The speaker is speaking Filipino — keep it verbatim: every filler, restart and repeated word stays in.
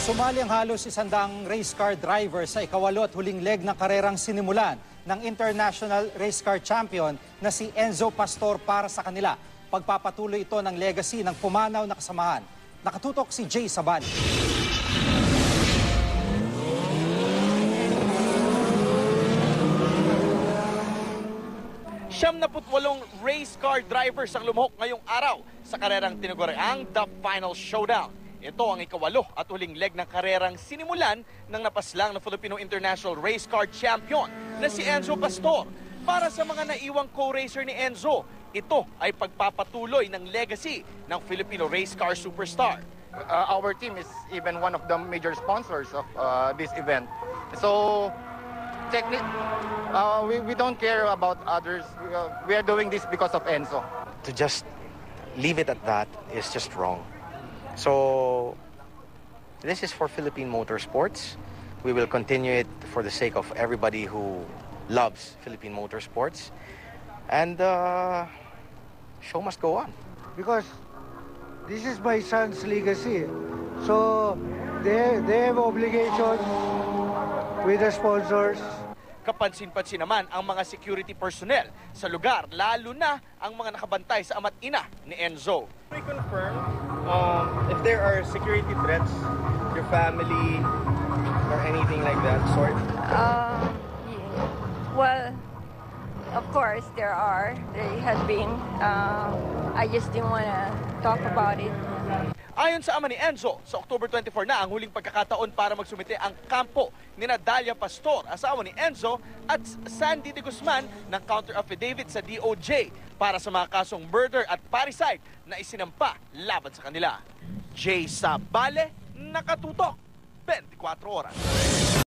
Sumali ang halos isandang race car driver sa ikawalo at huling leg ng karerang sinimulan ng International Race Car Champion na si Enzo Pastor para sa kanila. Pagpapatuloy ito ng legacy ng pumanaw na kasamahan. Nakatutok si Jay Sabal. Siyam na putwalong race car drivers ang lumahok ngayong araw sa karerang tinaguriang The Final Showdown. Ito ang ikawalo at huling leg ng karerang sinimulan ng napaslang na Filipino International Race Car Champion na si Enzo Pastor. Para sa mga naiwang co-racer ni Enzo, ito ay pagpapatuloy ng legacy ng Filipino race car superstar. Uh, our team is even one of the major sponsors of uh, this event. So, technically, uh, we, we don't care about others. We, uh, we are doing this because of Enzo. To just leave it at that is just wrong. So, this is for Philippine Motorsports. We will continue it for the sake of everybody who loves Philippine Motorsports. And uh, show must go on. Because this is my son's legacy. So, they, they have obligation with the sponsors. Kapansin-pansin naman ang mga security personnel sa lugar, lalo na ang mga nakabantay sa ama't ina ni Enzo. We confirm um, if there are security threats, your family, or anything like that sort? Um, yeah. Well, of course there are. There has been. Uh, I just didn't want to talk about it. Ayon sa ama ni Enzo, sa October twenty-fourth na ang huling pagkakataon para magsumite ang kampo ni Dalia Pastor, asawa ni Enzo, at Sandy de Guzman ng counter affidavit sa D O J para sa mga kasong murder at parricide na isinampa laban sa kanila. Jay Sabale, Nakatutok, twenty-four oras.